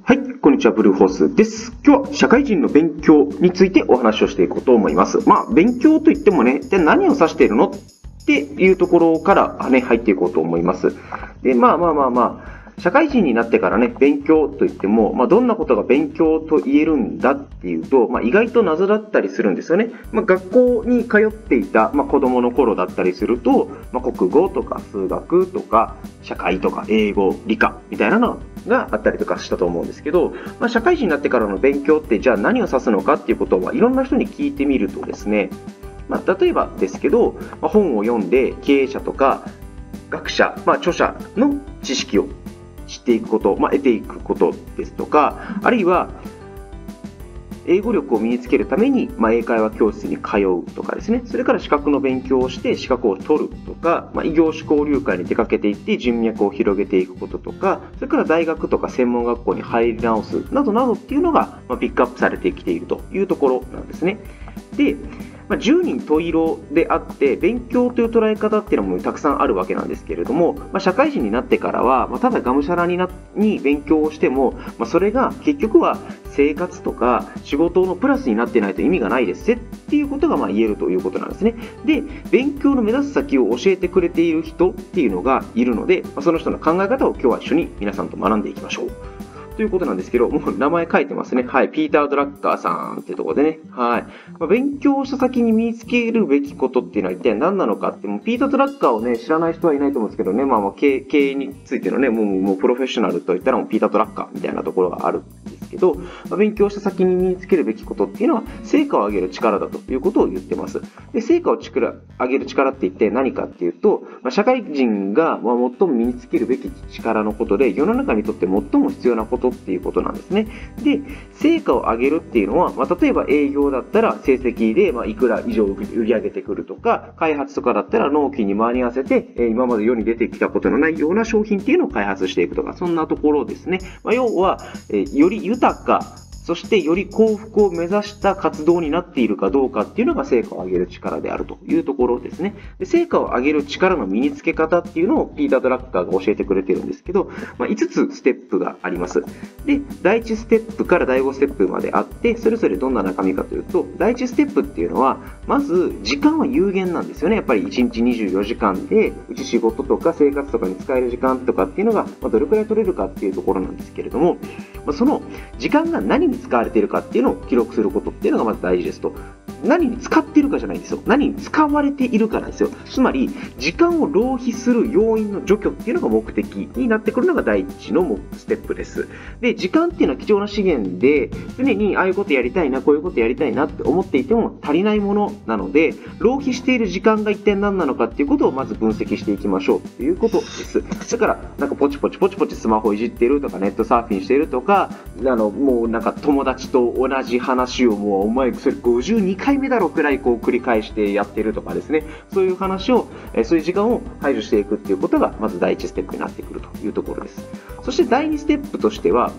はい、こんにちは、ブルーホースです。今日は社会人の勉強についてお話をしていこうと思います。勉強といってもね、じゃあ何を指しているのっていうところからね、入っていこうと思います。で、社会人になってからね、勉強といっても、どんなことが勉強と言えるんだっていうと、意外と謎だったりするんですよね。学校に通っていた、子供の頃だったりすると、国語とか数学とか社会とか英語、理科みたいなのがあったりとかしたと思うんですけど、社会人になってからの勉強ってじゃあ何を指すのかっていうことはいろんな人に聞いてみるとですね、例えばですけど、本を読んで経営者とか学者、著者の知識を知っていくこと、得ていくことですとか、あるいは英語力を身につけるために、英会話教室に通うとかですね、それから資格の勉強をして資格を取るとか、異業種交流会に出かけていって人脈を広げていくこととか、それから大学とか専門学校に入り直すなどなどっていうのが、ピックアップされてきているというところなんですね。で、十人十色であって勉強という捉え方っていうのもたくさんあるわけなんですけれども、社会人になってからは、ただがむしゃらに勉強をしても、それが結局は生活とか仕事のプラスになってないと意味がないですっていうことが言えるということなんですね。で、勉強の目指す先を教えてくれている人っていうのがいるので、その人の考え方を今日は一緒に皆さんと学んでいきましょうということなんですけど、もう名前書いてますね。はい。ピーター・ドラッカーさんっていうところでね。はい。勉強した先に身につけるべきことっていうのは一体何なのかって、ピーター・ドラッカーをね、知らない人はいないと思うんですけどね、経営についてのね、もうプロフェッショナルといったらもうピーター・ドラッカーみたいなところがあるんですけど、勉強した先に身につけるべきことっていうのは、成果を上げる力だということを言ってます。で、成果を上げる力って一体何かっていうと、社会人が最も身につけるべき力のことで、世の中にとって最も必要なことっていうことなんですね。で、成果を上げるっていうのは、例えば営業だったら成績でいくら以上売り上げてくるとか、開発とかだったら納期に間に合わせて、今まで世に出てきたことのないような商品っていうのを開発していくとか、そんなところですね。要は、より豊か、そしてより幸福を目指した活動になっているかどうかっていうのが成果を上げる力であるというところですね。で、成果を上げる力の身につけ方っていうのをピーター・ドラッカーが教えてくれてるんですけど、5つステップがあります。で、第1ステップから第5ステップまであって、それぞれどんな中身かというと、第1ステップっていうのは、まず時間は有限なんですよね。やっぱり1日24時間で、うち仕事とか生活とかに使える時間とかっていうのが、どれくらい取れるかっていうところなんですけれども、その時間が何に使われているかっていうのを記録することっていうのがまず大事ですと。何に使っているかじゃないんですよ。何に使われているかなんですよ。つまり、時間を浪費する要因の除去っていうのが目的になってくるのが第一のステップです。で、時間っていうのは貴重な資源で、常にああいうことやりたいな、こういうことやりたいなって思っていても足りないものなので、浪費している時間が一体何なのかっていうことをまず分析していきましょうということです。だから、ポチポチスマホいじってるとか、ネットサーフィンしてるとか、もう友達と同じ話をもうお前それ52回目だろくらい繰り返してやってるとかですね、そういう話を、そういう時間を排除していくっていうことがまず第1ステップになってくるというところです。そして第2ステップとしては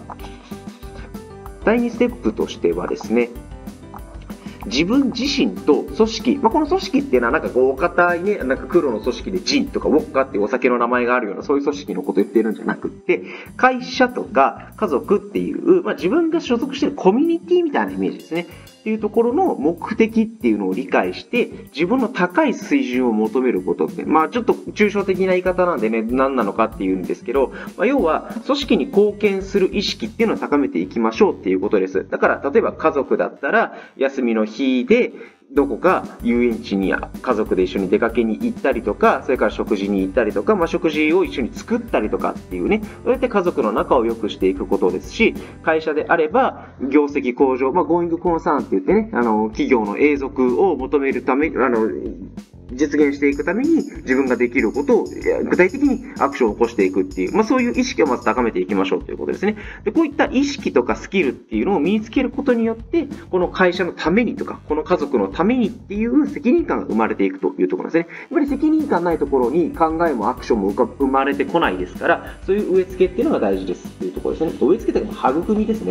ですね、自分自身と組織、この組織っていうのは大方にね、黒の組織でジンとかウォッカっていうお酒の名前があるようなそういう組織のことを言ってるんじゃなくって、会社とか家族っていう、自分が所属しているコミュニティみたいなイメージですね。っていうところの目的っていうのを理解して、自分の高い水準を求めることって、ちょっと抽象的な言い方なんでね、何なのかっていうんですけど、要は組織に貢献する意識っていうのを高めていきましょうっていうことです。だから、例えば家族だったら、休みの日で、どこか遊園地に家族で一緒に出かけに行ったりとか、それから食事に行ったりとか、食事を一緒に作ったりとかっていうね、そうやって家族の仲を良くしていくことですし、会社であれば業績向上、ゴーイングコンサーンって言ってね、企業の永続を求めるため、実現していくために自分ができることを具体的にアクションを起こしていくっていう、そういう意識をまず高めていきましょうということですね。で、こういった意識とかスキルっていうのを身につけることによって、この会社のためにとか、この家族のためにっていう責任感が生まれていくというところですね。やっぱり責任感ないところに考えもアクションも生まれてこないですから、そういう植え付けっていうのが大事ですっていうところですね。植え付けというか育みですね。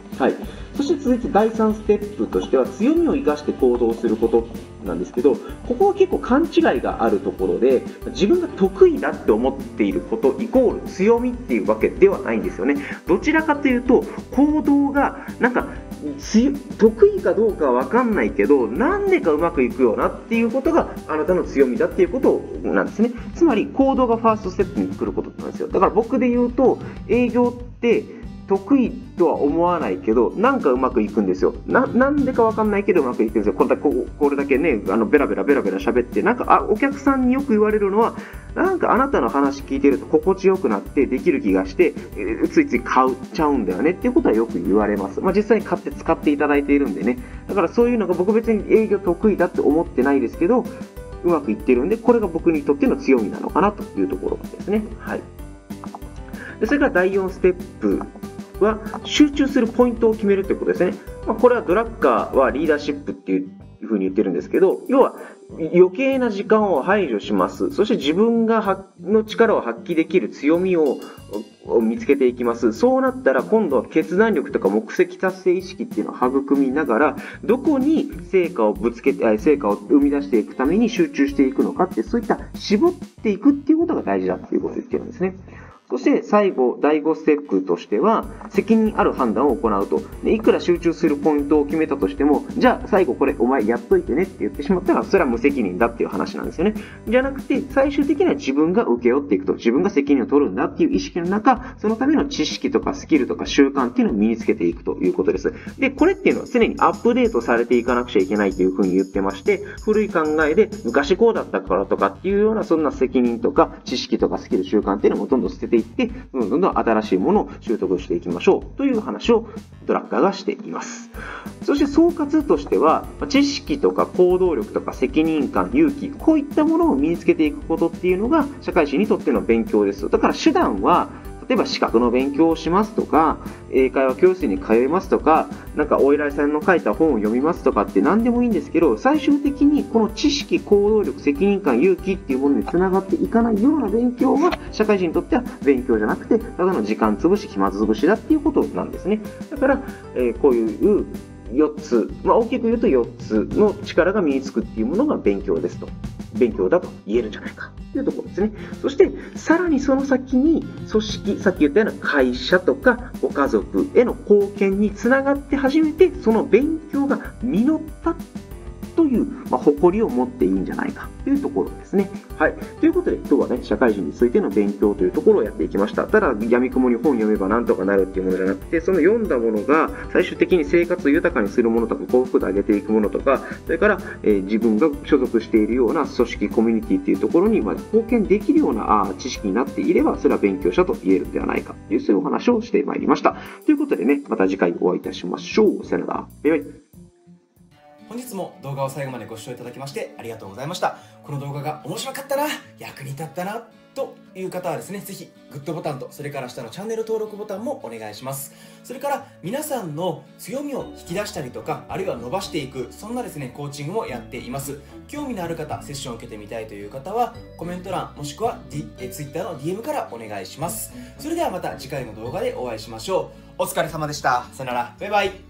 はい。そして続いて第3ステップとしては、強みを生かして行動することなんですけど、ここは結構勘違いがあるところで、自分が得意だって思っていることイコール強みっていうわけではないんですよね。どちらかというと、行動がなんか得意かどうかは分かんないけど、なんでかうまくいくよなっていうことがあなたの強みだっていうことなんですね。つまり行動がファーストステップに来ることなんですよ。だから僕で言うと、営業って得意とは思わないけど、なんかうまくいくんですよ。なんでかわかんないけどうまくいくんですよ。これだけね、ベラベラ喋って、なんか、お客さんによく言われるのは、なんかあなたの話聞いてると心地よくなってできる気がして、ついつい買っちゃうんだよねっていうことはよく言われます。実際に買って使っていただいているんでね。だからそういうのが僕別に営業得意だって思ってないですけど、うまくいってるんで、これが僕にとっての強みなのかなというところですね。はい。でそれから第4ステップは集中するポイントを決めるということですね。これはドラッカーはリーダーシップっていうふうに言ってるんですけど、要は余計な時間を排除します。そして自分の力を発揮できる強みを見つけていきます。そうなったら今度は決断力とか目的達成意識っていうのを育みながら、どこに成果を生み出していくために集中していくのかって、そういった絞っていくっていうことが大事だっていうことを言ってるんですね。そして最後、第5ステップとしては、責任ある判断を行うと。でいくら集中するポイントを決めたとしても、じゃあ最後これお前やっといてねって言ってしまったら、それは無責任だっていう話なんですよね。じゃなくて、最終的には自分が請け負っていくと。自分が責任を取るんだっていう意識の中、そのための知識とかスキルとか習慣っていうのを身につけていくということです。で、これっていうのは常にアップデートされていかなくちゃいけないというふうに言ってまして、古い考えで昔こうだったからとかっていうような、そんな責任とか知識とかスキル習慣っていうのもどんどん捨てていって、どんどん新しいものを習得していきましょうという話をドラッカーがしています。そして総括としては、知識とか行動力とか責任感、勇気、こういったものを身につけていくことっていうのが社会人にとっての勉強です。だから手段は、例えば資格の勉強をしますとか、英会話教室に通いますとか、なんかお偉いさんの書いた本を読みますとかって何でもいいんですけど、最終的にこの知識、行動力、責任感、勇気っていうものにつながっていかないような勉強が社会人にとっては勉強じゃなくて、ただの時間潰し、暇潰しだっていうことなんですね。だから、こういう4つ、大きく言うと4つの力が身につくっていうものが勉強ですと。勉強だと言えるんじゃないかというところですね。そして、さらにその先に組織、さっき言ったような会社とかご家族への貢献につながって初めて、その勉強が実ったという、誇りを持っていいんじゃないかというところですね。はい。ということで、今日はね、社会人についての勉強というところをやっていきました。ただ、闇雲に本読めばなんとかなるっていうものじゃなくて、その読んだものが最終的に生活を豊かにするものとか、幸福度を上げていくものとか、それから、自分が所属しているような組織、コミュニティっていうところに貢献できるような知識になっていれば、それは勉強者と言えるんではないかという、そういうお話をしてまいりました。ということでね、また次回お会いいたしましょう。さよなら。バイバイ。 本日も動画を最後までご視聴いただきましてありがとうございました。この動画が面白かったな、役に立ったなという方はですね、ぜひグッドボタンとそれから下のチャンネル登録ボタンもお願いします。それから皆さんの強みを引き出したりとか、あるいは伸ばしていく、そんなですねコーチングもやっています。興味のある方、セッションを受けてみたいという方はコメント欄もしくは、Twitter の DM からお願いします。それではまた次回の動画でお会いしましょう。お疲れ様でした。さよなら。バイバイ。